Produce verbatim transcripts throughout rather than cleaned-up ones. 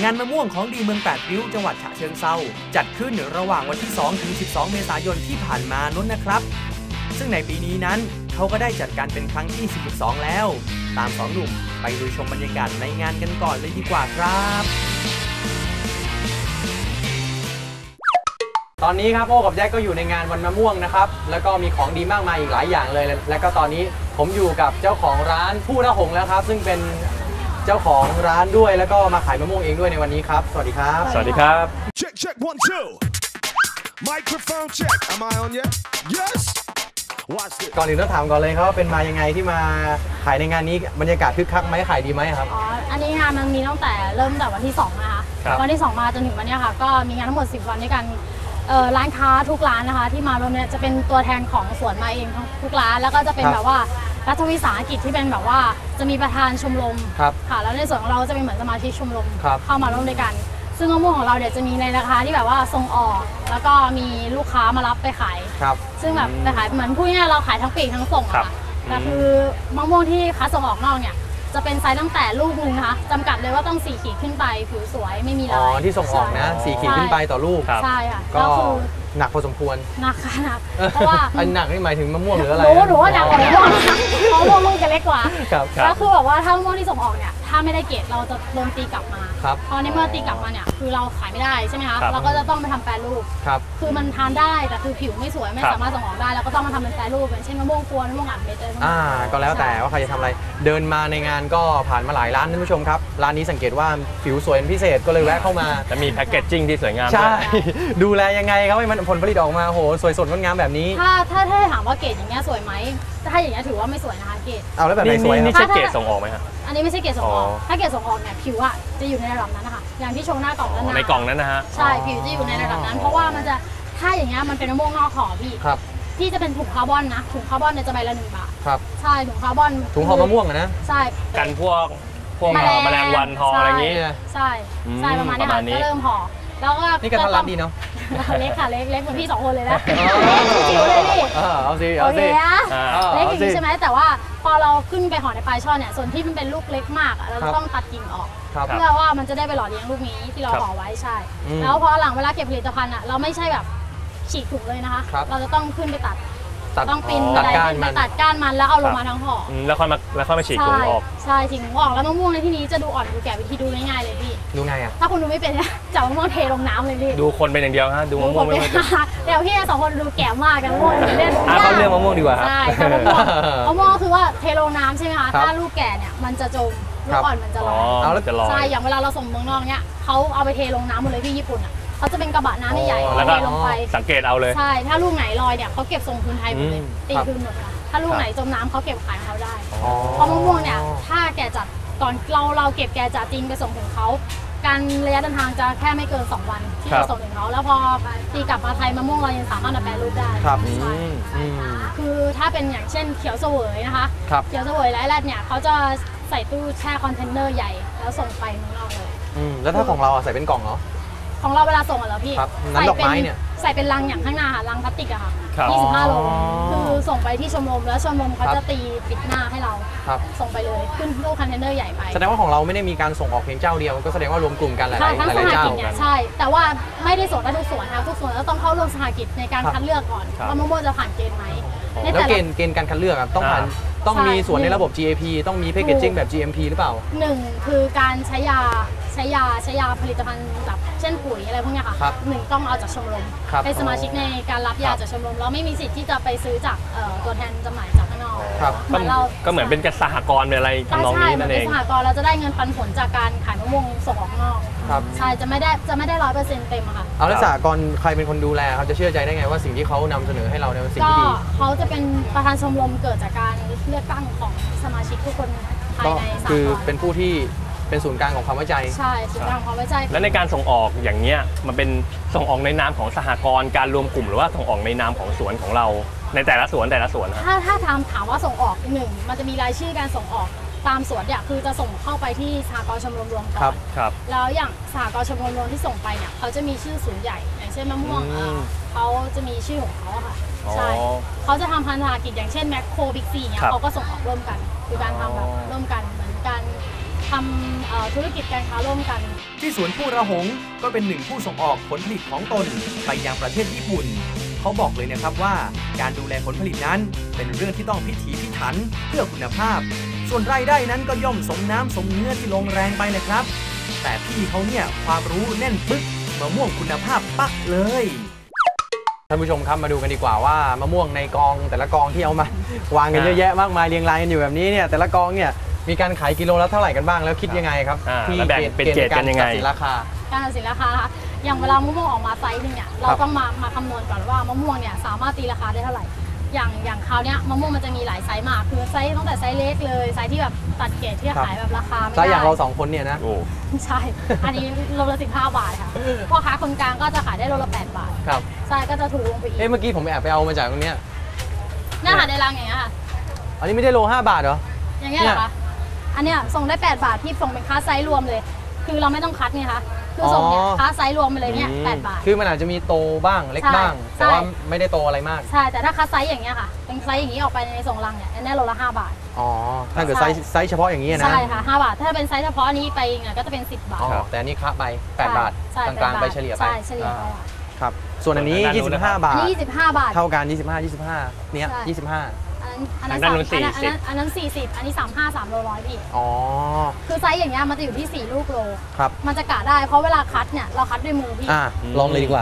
านมะม่วงของดีเมืองแปดริ้วจังหวัดฉะเชิงเทราจัดขึ้นระหว่างวันที่สองถึงสิบสองเมษายนที่ผ่านมานู้นนะครับซึ่งในปีนี้นั้นเขาก็ได้จัดการเป็นครั้งที่สี่สิบสองแล้วตามสองหนุ่มไปดูชมบรรยากาศในงานกันก่อนเลยดีกว่าครับตอนนี้ครับโอ้กับแจ็คก็อยู่ในงานวันมะม่วงนะครับแล้วก็มีของดีมากมายอีกหลายอย่างเลยและก็ตอนนี้ผมอยู่กับเจ้าของร้านผู้ละหงแล้วครับซึ่งเป็นเจ้าของร้านด้วยแล้วก็มาขายมะม่วงเองด้วยในวันนี้ครับสวัสดีครับสวัสดีครับ check check one two microphone check am I on yet yes ก่อนอื่นต้องถามก่อนเลยครับว่าเป็นมายังไงที่มาขายในงานนี้บรรยากาศคึกคักไหมขายดีไหมครับอ๋ออันนี้งานมันมีตั้งแต่เริ่มแต่วันที่สองนะคะวันที่สองมาจนถึงวันนี้ค่ะก็มีงานทั้งหมดสิบวันด้วยกันร้านค้าทุกร้านนะคะที่มารวมเนี่ยจะเป็นตัวแทนของสวนมาเองทุกร้านแล้วก็จะเป็นแบบว่ารัฐวิสาหกิจที่เป็นแบบว่าจะมีประธานชมรมค่ะแล้วในส่วนของเราจะเป็นเหมือนสมาชิกชมรมเข้ามาร่วมด้วยกันซึ่งมะม่วงของเราเดี๋ยวจะมีในราคาที่แบบว่าส่งออกแล้วก็มีลูกค้ามารับไปขายซึ่งแบบไปขายเหมือนพูดง่ายๆเราขายทั้งปีกทั้งส่งค่ะแต่คือมะม่วงที่ค้าส่งออกนอกเนี่ยจะเป็นไซส์ตั้งแต่ลูกนึงนะคะจำกัดเลยว่าต้องสี่ขีดขึ้นไปผิวสวยไม่มีรอยอ๋อที่ส่งออกนะสี่ขีดขึ้นไปต่อลูกใช่ค่ะก็หนักพอสมควรหนักค่ะหนักเพราะว่าอันหนักนี่หมายถึงมะม่วงหรืออะไรรู้รู้ว่าหนักกว่ามะม่วงเพราะมะม่วงลูกจะเล็กกว่าครับก็คือแบบว่าถ้ามะม่วงที่ส่งออกเนี่ยถ้าไม่ได้เกรดเราจะโดนตีกลับมาพอในเมื่อตีกลับมาเนี่ยคือเราขายไม่ได้ใช่ไหมคะเราก็จะต้องไปทำแปรรูปคือมันทานได้แต่คือผิวไม่สวยไม่สามารถส่งออกได้แล้วก็ต้องมาทำเป็นแปรรูปอย่างเช่นมะม่วงกวนมะม่วงอัดเม็ดอะไรพวกนี้อ่าก็แล้วแต่ว่าใครจะทำอะไรเดินมาในงานก็ผ่านมาหลายร้านท่านผู้ชมครับร้านนี้สังเกตว่าผิวสวยเป็นพิเศษก็เลยแวะเข้ามาจะมีแพ็กเกจจิ้งที่สวยงามใช่ดูแลยังไงครับให้มันผลผลิตออกมาโหสวยสดงดงามแบบนี้ถ้าถ้าถ้าถามว่าเกรดอย่างเงี้ยสวยไหมถ้าอย่างเงี้ยถือว่าไม่สวยนะคะเกรดเอาแล้วแบบไหนสวยนี่ใช่เกรดส่งออกไหมครับอันนี้ไม่ใช่เกรดส่งออกถ้าเกรดส่งออกเนี่ยผิวอะจะอยู่ในระดับนั้นนะคะอย่างที่โชว์หน้ากล่องนั้นในกล่องนั้นนะฮะใช่ผิวจะอยู่ในระดับนั้นเพราะว่ามันจะถ้าอย่างเงี้ยมันเป็นมะม่วงนอกห่อพี่ที่จะเป็นถุงคาร์บอนนะถุงคาร์บอนเนี่ยจะใบละหนึ่งบาทครับใช่ถุงคาร์บอนถุงห่อมะม่วงนะใช่กันพวกพวกแมลงวันทออะไรอย่างงี้ใช่ใช่ประมาณนี้ค่ะก็เริ่มห่อแล้วก็นี่ก็ทำรัดดีเนาะเล็กค่ะเล็กเล็กเหมือนพี่สองคนเลยนะจิ๋วเลยดิเอาสิเอาสิเล็กอย่างนี้ใช่ไหมแต่ว่าพอเราขึ้นไปห่อในปลายช่อเนี่ยส่วนที่มันเป็นลูกเล็กมากเราต้องตัดกิ่งออกเพื่อว่ามันจะได้ไปหล่อเลี้ยงลูกนี้ที่เราห่อไว้ใช่แล้วพอหลังเวลาเก็บผลิตภัณฑ์อ่ะเราไม่ใช่แบบฉีกถุงเลยนะคะเราจะต้องขึ้นไปตัดต้องปีนตัดก้านมันตัดก้านมันแล้วเอาลงมาทั้งห่อแล้วค่อยมาแล้วค่อยมาฉีกถุงออกใช่ฉีกถุงออกแล้วมะม่วงในที่นี้จะดูอ่อนดูแก่วิธีดูง่ายๆเลยพี่ดูไงอ่ะถ้าคุณดูไม่เป็นจับมะม่วงเทลงน้ำเลยพี่ดูคนเป็นอย่างเดียวฮะดูมะม่วงไม่เป็นเดี๋ยวพี่สองคนดูแก่มากกันมะม่วงเล่นเขาเรื่องมะม่วงดีกว่าใช่มะม่วงมะม่วงคือว่าเทลงน้ำใช่ไหมคะถ้าลูกแก่เนี่ยมันจะจมลูกอ่อนมันจะลอยเอาแล้วจะลอยใช่อย่างเวลาเราส่งเมืองนอกเนี่ยเขาเอาไปเทลงน้ำหมดเลยที่ญี่ปุ่นอ่ะเขาจะเป็นกระบะน้ำใหญ่ๆเทลงไปสังเกตเอาเลยใช่ถ้าลูกไหนลอยเนี่ยเขาเก็บส่งคืนไทยหมดเลยตีคืนหมดค่ะถ้าลูกไหนจมน้ำเขาเก็บขายเขาได้เพราะมะม่วงเนี่ยถ้าแก่จัดตอนเราเราเก็บแก่จัดจริงไปส่งถึงเขาการระยะเดินทางจะแค่ไม่เกินสองวันที่จะส่งถึงเขาแล้วพอตีกลับมาไทยมะม่วงเรายังสามารถนำแปรรูปได้ครับใช่คือถ้าเป็นอย่างเช่นเขียวเสวยนะคะเขียวเสวยและแรดเนี่ยเขาจะใส่ตู้แช่คอนเทนเนอร์ใหญ่แล้วส่งไปเมืองนอกเลยแล้วถ้าของเราใส่เป็นกล่องเหรอของเราเวลาส่งอะเหรอพี่น้ำดอกไม้เนี่ยใส่เป็นลังอย่างข้างหน้าค่ะลังพลาสติกอะค่ะยี่สิบห้าโลคือส่งไปที่ชมรมแล้วชมรมเขาจะตีปิดหน้าให้เราส่งไปเลยขึ้นตู้คอนเทนเนอร์ใหญ่ไปแสดงว่าของเราไม่ได้มีการส่งออกเพียงเจ้าเดียวก็แสดงว่ารวมกลุ่มกันหลายหลายเจ้าใช่แต่ว่าไม่ได้ส่งได้ทุกส่วนค่ะทุกส่วนแล้วต้องเข้าร่วมสหกิจในการคัดเลือกก่อนว่ามะม่วงจะผ่านเกณฑ์ไหมแล้วเกณฑ์เกณฑ์การคัดเลือกต้องผ่านต้องมีส่วนในระบบ จี เอ พี ต้องมีแพคเกจจิ้งแบบ จี เอ็ม พี หรือเปล่าหนึ่งคือการใช้ยาใช้ยาใช้ยาผลิตภัณฑ์แบบเช่นปุ๋ยอะไรพวกนี้ค่ะหนึ่งต้องเอาจากชมรมเป็นสมาชิกในการรับยาจากชมรมเราไม่มีสิทธิ์ที่จะไปซื้อจากตัวแทนจำหน่ายจากข้างนอกก็เหมือนเป็นสหกรณ์เป็นอะไรทำนองนี้นั่นเองเป็นสหกรณ์เราจะได้เงินปันผลจากการขายมะม่วงส่งออกนอกใช่จะไม่ได้จะไม่ได้ร้อยเปอร์เซ็นต์เต็มค่ะเอาแล้วสหกรณ์ใครเป็นคนดูแลเขาจะเชื่อใจได้ไงว่าสิ่งที่เขานำเสนอให้เราเนี่ยเป็นสิ่งที่ดีเขาจะเป็นประธานชมรมเกิดจากการเลือกตั้งของสมาชิกทุกคนภายในสหกรณ์คือเป็นผู้ที่เป็นศูนย์กลางของความไว้ใจใช่ศูนย์กลางของความไว้ใจและในการส่งออกอย่างเงี้ยมันเป็นส่งออกในนามของสหกรณ์การรวมกลุ่มหรือว่าส่งออกในนามของสวนของเราในแต่ละสวนแต่ละสวนถ้าถ้าถามถามว่าส่งออกหนึ่งมันจะมีรายชื่อการส่งออกตามสวนเนี่ยคือจะส่งเข้าไปที่สหกรณ์ชมรมรวมก่อนแล้วอย่างสหกรณ์ชมรมรวมที่ส่งไปเนี่ยเขาจะมีชื่อศูนย์ใหญ่อย่างเช่นมะม่วงเขาจะมีชื่อของเขาค่ะใช่เขาจะทำพันธกิจอย่างเช่นแมคโครบิ๊กซีเนี่ยเขาก็ส่งออกร่วมกันคือการทำแบบร่วมกันเหมือนกันทำเอ่อธุรกิจการค้าร่วมกันที่สวนผู้ระหงก็เป็นหนึ่งผู้ส่งออกผลผลิตของตนไปยังประเทศญี่ปุ่น เขาบอกเลยนะครับว่าการดูแลผลผลิตนั้นเป็นเรื่องที่ต้องพิถีพิถันเพื่อคุณภาพ ส่วนรายได้นั้นก็ย่อมสมน้ำสมเนื้อที่ลงแรงไปนะครับ แต่พี่เขาเนี่ยความรู้แน่นปึ๊กมะม่วงคุณภาพปักเลยท่านผู้ชมครับมาดูกันดีกว่าว่ามะม่วงในกองแต่ละกองที่เอามาวางกันเยอะแยะมากมายเรียงรายกันอยู่แบบนี้เนี่ยแต่ละกองเนี่ยมีการขายกิโลละเท่าไหร่กันบ้างแล้วคิดยังไงครับอ่าที่แล้วแบ่งเป็นเกรดกันยังไงตัดสินราคาการตัดสินราคานะคะอย่างเวลามะม่วงออกมาไซส์หนึงเนี่ยเราต้องมามาคำนวณก่อนว่ามะม่วงเนี่ยสามารถตีราคาได้เท่าไหร่อย่างอย่างคราวเนี้ยมะม่วงมันจะมีหลายไซส์มากคือไซส์ตั้งแต่ไซส์เล็กเลยไซส์ที่แบบตัดเกรดที่ขายแบบราคาไม่ไซส์อย่างได้เราสองคนเนี่ยนะโอ้ใช่ อันนี้โลละสิบห้าบาทค่ะพ่อค้าคนกลางก็จะขายได้โลละแปดบาทครับใช่ก็จะถูกลงไปอีกเอ๊ะเมื่อกี้ผมแอบไปเอามาจากตรงเนี้ยหน้าหาในรังอย่างเงี้ยค่ะอันนี้ไม่ได้โลห้าบาทเหรออย่างเงี้ยเหรอคะอันเนี้ยส่งได้แปดบาทที่ส่งเป็นค้าไซส์รวมเลย คือเราไม่ต้องคัดไงคะคือส่งเนี่ยอ๋อค้าไซส์รวมไปเลยเนี่ยอืมแปดบาทคือมันอาจจะมีโตบ้างเล็กใช่บ้างใช่แต่ว่าไม่ได้โตอะไรมากใช่แต่ถ้าคัดไซส์อย่างเงี้ยค่ะเป็นไซส์อย่างนี้ออกไปในส่งรังเนี่ยอันเนี้ยโลละห้าบาทอ๋อถ้าเกิดไซส์ไซส์เฉพาะอย่างนี้นะใช่ค่ะห้าบาท ถ้าเป็นไซส์เฉพาะอันนี้ไปเนี่ยก็จะเป็นสิบบาทอ๋อแต่อันนี้คะไปแปดบาทใช่กลางๆไปเฉลี่ยไปใช่เฉลี่ยไปอ่าค่ะครับส่วนอันนี้ส่วนด้านนู้นยี่สิบห้านะครับบาอันทนี้ยี่สิบห้าบาทเท่ากันยี่สิบห้า ยี่สิบห้าเนี้ยใช่ยี่สิบห้าอันนั้นอันนั้นทางด้านนู้นสามอันนั้นสี่สิบอันนั้นสี่สิบอันนี้สามห้าสามโลร้อยพี่อ๋อคือไซส์อย่างเงี้ยมันจะอยู่ที่สี่ลูกโลครับมันจะกะได้เพราะเวลาคัดเนี่ยเราคัดด้วยมือพี่อ่าลองเลยดีกว่า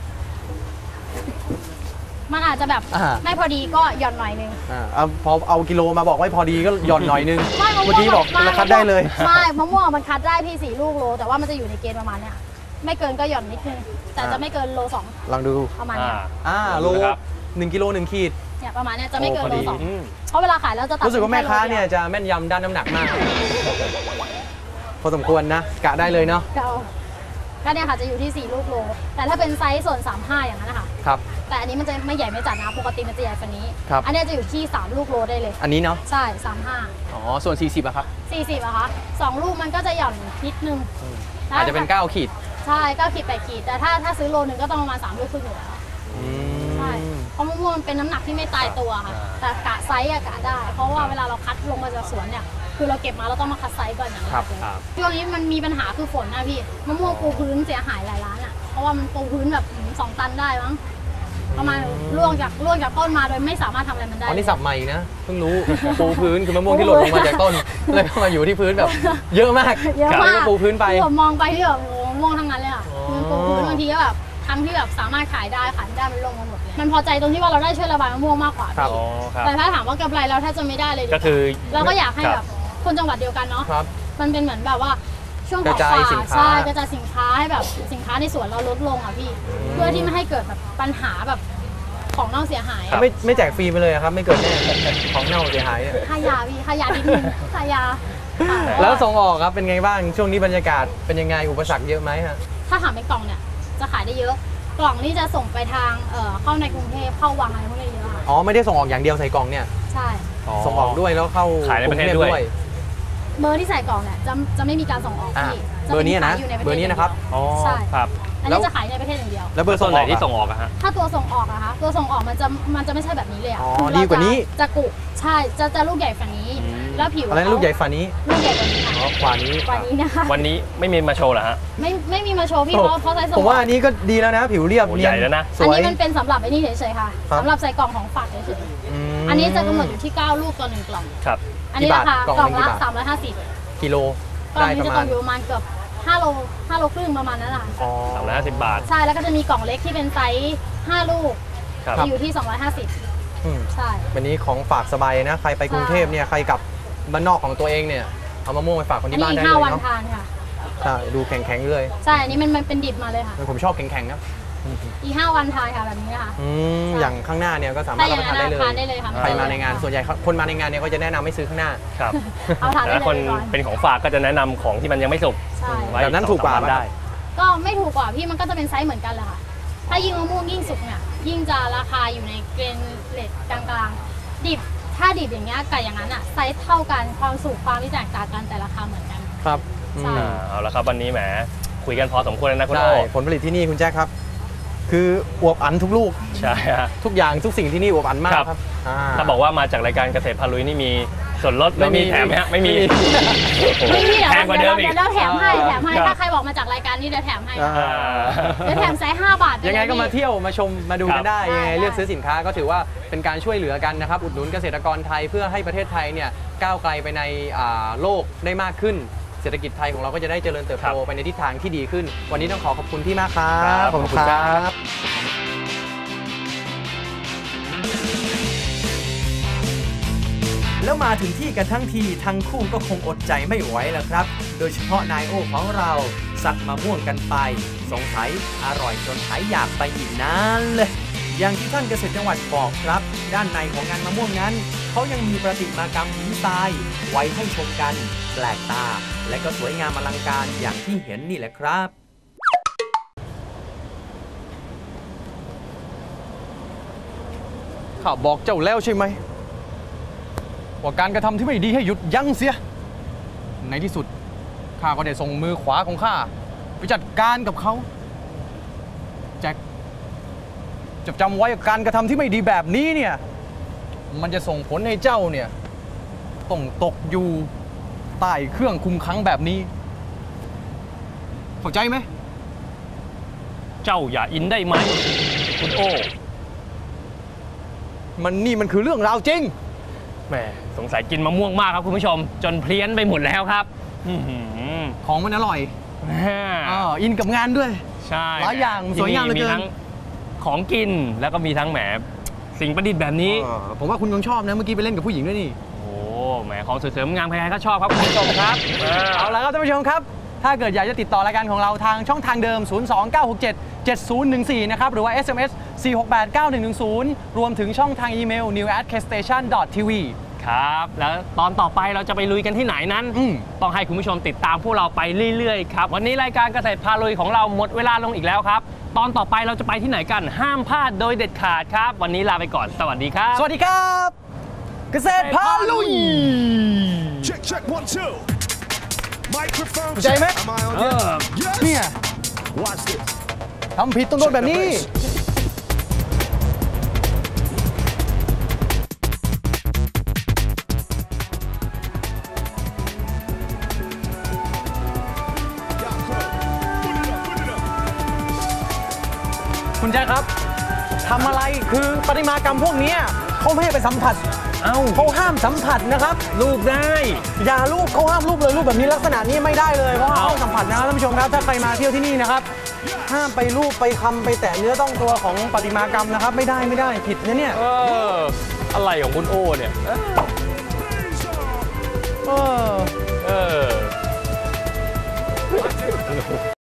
มันอาจจะแบบอ่าไม่พอดีก็หย่อนหน่อยนึงอ่าเอาพอเอากิโลมาบอกไว้พอดีก็หย่อนหน่อยนึงไม่มะม่วงเมื่อกี้บอกมันราคาได้เลยไม่มะม่วงมันคัดได้พี่สี่ลูกโล แต่ว่ามันจะอยู่ในเกณฑ์ประมาณเนี้ยไม่เกินก็หย่อนนิดนึงแต่จะไม่เกินโลสองลองดูประมาณอ่าเนี้ยอ่าโลดูนะครับหนึ่งกิโลหนึ่งขีดเนี่ยประมาณเนี้ยจะไม่เกินโอ้พโลอดีสองอืมเพราะเวลาขายเราจะตัดรู้สึกว่าแม่ค้าป็เนี่ยโลดีวจะแม่นยำด้านน้ำหนักมาก พอสมควรนะ กะได้เลยเนาะก็เอาก็เนี่ยค่ะจะอยู่ที่สี่ลูกโล แต่ถ้าเป็นไซส์ส่วนสามห้าอย่างนั้นนะคะครับแต่อันนี้มันจะไม่ใหญ่ไม่จัดนะปกติมันจะใหญ่กว่านี้ครับอันเนี้ยจะอยู่ที่สามลูกโลได้เลยอันนี้เนาะใช่สามห้าอ๋อส่วนสี่สิบอะครับสี่สิบอะคะสองลูกมันก็จะหย่อนนิดนึงอาจจะเป็นเก้าขีดใช่เก้าขีดแปดขีดแต่ถ้าถ้าซื้อโลนึงก็ต้องประมาณสามลูกครึ่งอยู่แล้วอืใช่มเพราะมะม่วงมันเป็นน้ำหนักที่ไม่ตายตัวค่ะ แต่กะไซส์อะกะได้ เพราะว่าเวลาเราคัดลงมาจากสวนเนี่ย คือเราเก็บมาเราต้องมาคัดไซส์ก่อนอย่างนี้ครับเลยครับช่วงนี้มันมีปัญหาคือฝนนะพี่มะม่วงปูพื้นเสียหายหลายร้านอะเพราะว่ามันปูพื้นแบบสองตันได้มั้งประมาณร่วงจากร่วงจากต้นมาโดยไม่สามารถทำอะไรมันได้อ๋อนี่สับใหม่นะ เพิ่งรู้ ปูพื้นคือมะม่วงที่หล่นลงมาจากต้น แล้วก็มาอยู่ที่พื้นแบบ เยอะมากเยอะแล้วมากก็ปูพื้นไปคือแบบมองไปที่แบบโอ้โหมะม่วงทั้งนั้นเลยอะอ๋อคือปูพื้นบางทีก็แบบทั้งที่แบบสามารถขายได้ขายไม่ได้มันลงมาหมดเลยมันพอใจตรงที่ว่าเราได้ช่วยระบายมะม่วงมากกว่าครับอ๋อครับแต่ถ้าถามว่ากำไรเราแทบจะไม่ได้เลยดีว่าก็คือเราก็อยากให้ครับแบบคนจังหวัดเดียวกันเนาะครับมันเป็นเหมือนแบบว่าช่วงขกอระงจายฝากสินค้าใช่กระจายสินค้าให้แบบสินค้าในสวนเราลดลงอ่ะพี่ เพื่อที่ไม่ให้เกิดแบบปัญหาแบบของเน่าเสียหายไม่ไม่แจกฟรีไปเลยอะครับ ไม่เกิดแน่ของเน่าเสียหายเนี่ยค่ายาพี่ค่ายานิดนึงค่ายาค่ะแล้วส่งออกครับเป็นไงบ้างช่วงนี้บรรยากาศเป็นยังไงอุปสรรคเยอะไหมฮะถ้าถามเป็นกล่องเนี่ยจะขายได้เยอะ กล่องนี่จะส่งไปทางเอ่อเข้าในกรุงเทพเข้าวังอะไรพวกนี้เยอะค่ะอ๋อไม่ได้ส่งออกอย่างเดียวใส่กล่องเนี่ยใช่ส่งออกด้วยแล้วเข้าขายในประเทศกงด้วยเบอร์ที่ใส่กล่องเนี่ยจะจะไม่มีการส่งออกอ่าพี่เบอร์นี้นะจมีขายยู่ใปเบอร์นี้นะครับอ๋อใช่ครับอันแล้นี้วจะขายในประเทศอย่างเดียวแล้วเบอร์ส่ส่วนงไหอน อกที่อะส่งออกอะฮะถ้าตัวส่งออกอะคะตัวส่งออกมันจะมันจะไม่ใช่แบบนี้เลยอะอ๋อคือเรดีกว่านี้จะจะกุใช่จะจะลูกใหญ่ฝันนี้อืมแล้วผิวอะไรนะลูกใหญ่ฝ่านี้ลูกใหญ่กว่านี้ค่ะอ๋อขวานี้กว่านี้นะคะวันนี้ไม่มีมาโชว์เหรอฮะไม่ไม่มีมาโชว์พี่โอ้เพราะเพราะไซส์ส่งผมว่าอันนี้ก็ดีแล้วนะ ผิวเรียบโอ้เนีใหญ่แล้วนะสอันวยนี้มันเป็นสำหรับไอ้นี่เฉยๆค่ะครับสำหรับใส่กล่องของฝากเฉยมๆอันนี้จะกำหนดอยู่ที่เก้าลูกต่อหนึ่งกล่องครับอันนี้กี่ราบาทคากล่องกล่องหนึ่งกี่ละบาทสามร้อยห้าสิบกิโลกล่องได้นี้ประจะมาตณกอยู่ประมาณเกือบห้าโลห้าโลครึ่งประมาณนั้นแหละอ๋อสามร้อยห้าสิบบาทใช่แล้วก็จะมีกล่องเล็กที่เป็นไซส์ห้าลูกครับจะอยู่ที่สองร้อยห้าสิบอืมใช่วันนี้ของฝากสบายนะ ใครไปกรุงเทพเนี่ยใครกลับบ้านนอกของตัวเองเนี่ยเอามะม่วงไปฝากคนอันที่นี้บ้านอีกได้ห้าเลยวันเนาะทานค่ะใช่ดูแข็งๆเลยใช่ อันนี้มันมันเป็นดิบมาเลยค่ะผมชอบแข็งๆนะอีกห้าวันทานค่ะแบบนี้ค่ะอืมใช่อย่างข้างหน้าเนี่ยก็สามารถ้าถอรัย่าบงประนั้ทานนได้เลยทานได้เลยค่ะใครมาในงานส่วนใหญ่คนมาในงานเนี่ยก็จะแนะนำให้ซื้อข้างหน้าครับเอาทานแต่ได้ถ้าคนเลยก่อนเป็นของฝากก็จะแนะนำของที่มันยังไม่สุกใช่ไว้แบบนั้นถูกกว่าสองสมนได้ก็ไม่ถูกกว่าพี่มันก็จะเป็นไซส์เหมือนกันแหละค่ะ ถ้ายิ่งมะม่วงยิ่งสุกเนี่ยยิ่งจะราคาอยู่ในเกรนเรทกลางๆ ดิบถ้าดิบอย่างเงี้ยกับอย่างนั้นอ่ะไซส์เท่ากันความสุกความที่แตกต่างกันแต่ราคาเหมือนกันครับอืมใช่อ่าเอาละครับวันนี้แหมคุยกันพอสมควรแล้วนะคุณใช่โอ้ผลผลิตที่นี่คุณแจ็คครับ คืออวบอันทุกลูกใช่ฮะทุกอย่างทุกสิ่งที่นี่อวบอันมากครับครับถ้าบอกว่ามาจากรายการเกษตรพาลุยนี่มีส่วนลดไม่มีแถมไหมฮะไม่มีไม่มีเดี๋ยวแพงกว่าเดี๋เดิยวมอีเดี๋กยวเราแถมให้แถมให้ครับถ้าใครบอกมาจากรายการนี้เดี๋ยวแถมให้อ่าเดี๋ยวแถมไซส์ห้าบาทปยังไงก็เลมาเที่ยวมาชมมาดูกันได้ได้ยังไงได้เลือกซื้อสินค้าก็ถือว่าเป็นการช่วยเหลือกันนะครับอุดหนุนเกษตรกรไทยเพื่อให้ประเทศไทยเนี่ยก้าวไกลไปในอ่าโลกได้มากขึ้น เศรษฐกิจไทยของเราก็จะได้เจริญเติบโตไปในทิศทางที่ดีขึ้น วันนี้ต้องขอขอบคุณพี่มากครับขอบคุณครับแล้วมาถึงที่กันทั้งทีทั้งคู่ก็คงอดใจไม่ไหวแล้วครับ โดยเฉพาะนายโอของเราสักมะม่วงกันไป สงสัยอร่อยจนหายอยากไปอีกนานเลย อย่างที่ท่านเกษตรจังหวัดบอกครับ ด้านในของงานมะม่วงนั้นเขายังมีประติมากรรมหินทรายไว้ให้ชมกัน แปลกตา และก็สวยงามอลังการอย่างที่เห็นนี่แหละครับข้าบอกเจ้าแล้วใช่ไหมว่าการกระทำที่ไม่ดีให้หยุดยั้งเสีย ในที่สุดข้าก็ได้ส่งมือขวาของข้าไปจัดการกับเขาแจ็คจะจำไว้ว่าการกระทำที่ไม่ดีแบบนี้เนี่ยมันจะส่งผลให้เจ้าเนี่ยต้องตกอยู่ใต้เครื่องคุมขังแบบนี้เข้าใจไหมเจ้าอย่าอินได้ไหมคุณโอ้มันนี่มันคือเรื่องราวจริงแหมสงสัยกินมะม่วงมากครับคุณผู้ชม จนเพี้ยนไปหมดแล้วครับอื้อหือของมันอร่อยแหมอ่าอินกับงานด้วยใช่หลายอย่างสวยงามเหลือเกินมีทั้งของกินแล้วก็มีทั้งแหมสิ่งประดิษฐ์แบบนี้อ่าผมว่าคุณคงชอบนะเมื่อกี้ไปเล่นกับผู้หญิงด้วยนี่โอ้แหมของสวยๆงามใครๆก็ชอบครับคุณผู้ชมครับเอาละครับท่านผู้ชมครับ ถ้าเกิดอยากจะติดต่อรายการของเราทางช่องทางเดิม ศูนย์ สอง เก้า หก เจ็ด เจ็ด ศูนย์ หนึ่ง สี่ นะครับ หรือว่า เอส เอ็ม เอส สี่ หก แปด เก้า หนึ่ง หนึ่ง ศูนย์ รวมถึงช่องทางอีเมล นิว แอท เค สเตชัน ดอท ที วีครับ แล้วตอนต่อไปเราจะไปลุยกันที่ไหนนั้นอืมต้องให้คุณผู้ชมติดตามพวกเราไปเรื่อยๆครับ วันนี้รายการเกษตรพาลุยของเราหมดเวลาลงอีกแล้วครับ ตอนต่อไปเราจะไปที่ไหนกันห้ามพลาดโดยเด็ดขาดครับ วันนี้ลาไปก่อนสวัสดีครับสวัสดีครับ เกษตรพาลุย Check, check, one, two. Microphone Jay, check. man. Am I on Uh. here? Yes. เนี่ย Watch this. ทำผิดต้องโดนแบบนี้ Y'all crow. Put it up, put it up. คุณแจ๊คครับทำอะไรคือประติมากรรมพวกเนี้ยเขาไม่ให้ไปสัมผัสเอ้าเขาห้ามสัมผัสนะครับรูปได้อย่ารูปเขาห้ามรูปเลยรูปแบบนี้ลักษณะนี้ไม่ได้เลยเพราะว่าอ้าวห้องสัมผัสนะครับท่านผู้ชมครับถ้าใครมาเที่ยวที่นี่นะครับห้ามไปรูปไปคำไปแตะเนื้อต้องตัวของประติมากรรมนะครับ ไม่ได้ไม่ได้ผิดนะเนี่ยเอออะไรของคุณโอ้เนี่ยเออเออ